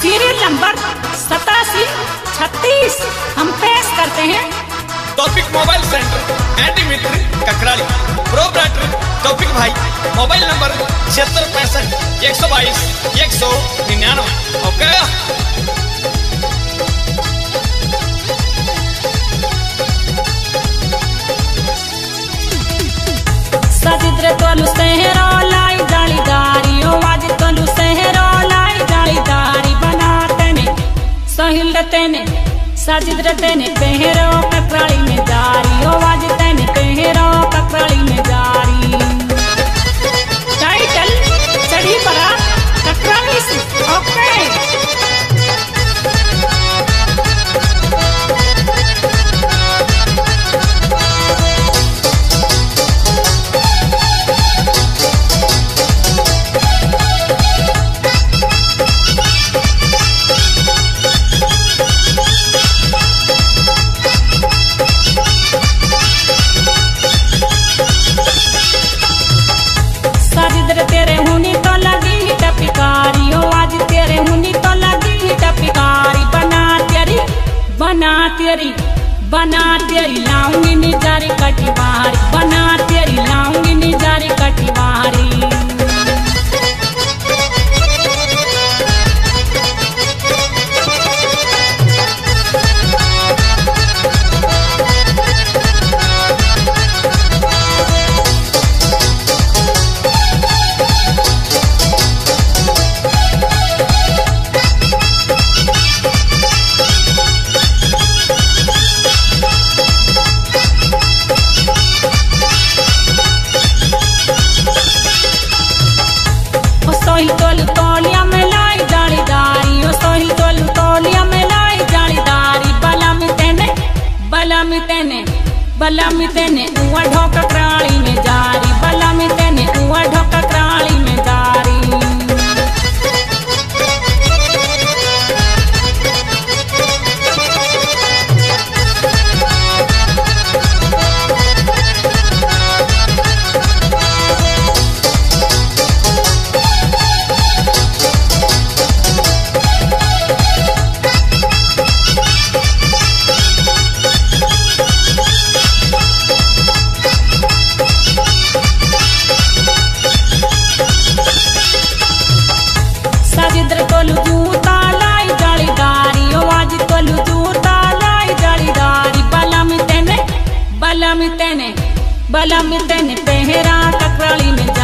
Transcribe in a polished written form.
Serial number 8736 हम पेश करते हैं टॉपिक मोबाइल सेंटर एंटी मित्र ककराली प्रोप्राइटर टॉपिक भाई मोबाइल नंबर 7665 122 199। ओके सजिद्र तोलु सहरो लाई जालीदारी आज तोलु सहरो लाई जालीदारी बनाते ने सहिल तेने सजिद्र तेने पहरो ककराली में जारी आज तेने पहरो ककराली में जारी। टाइटल चढ़ी पड़ा ककराली से। ओके तेरे हुनी तो लगी ही टपिकारी हो आज तेरे हुनी तो लगी ही टपिकारी बना तेरी लाऊंगी निजारी कटी बाहरी बना तेरी लाऊंगी निजारी कटी बाहरी। सोही तोलू तोलिया में लाई जालीदारी ओ सोही तोलू तोलिया में लाई जालीदारी बलामी तेने उवा ढोका ककराली में जारी बलामी तेने उवा ढोका ककराली में जारी। सजिद्र तोलू जूता लाई जालीदारी ओ आज तोलू जूता लाई जालीदारी बलामी तेने पहरा ककराली में